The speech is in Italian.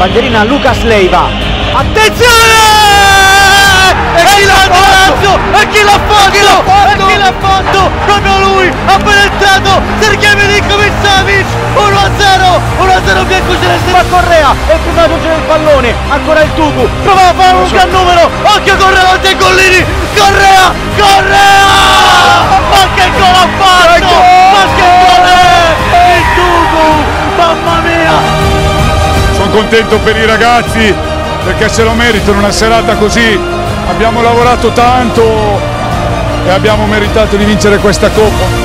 bandierina Lucas Leiva. Attenzione! E chi l'ha fatto? E chi l'ha fatto? E chi l'ha fatto? Proprio lui, appena entrato Sergej Milinković-Savić. 1-0 biancoceleste. Va Correa e prima di raggiungere il pallone, ancora il Tucu, prova a fare un gran numero, Occhio Correa davanti ai Gollini. Correa! Ma che gol ha fatto! Ma che gol è! Il Tucu! Mamma mia! Sono contento per i ragazzi perché se lo meritano, una serata così. Abbiamo lavorato tanto e abbiamo meritato di vincere questa Coppa.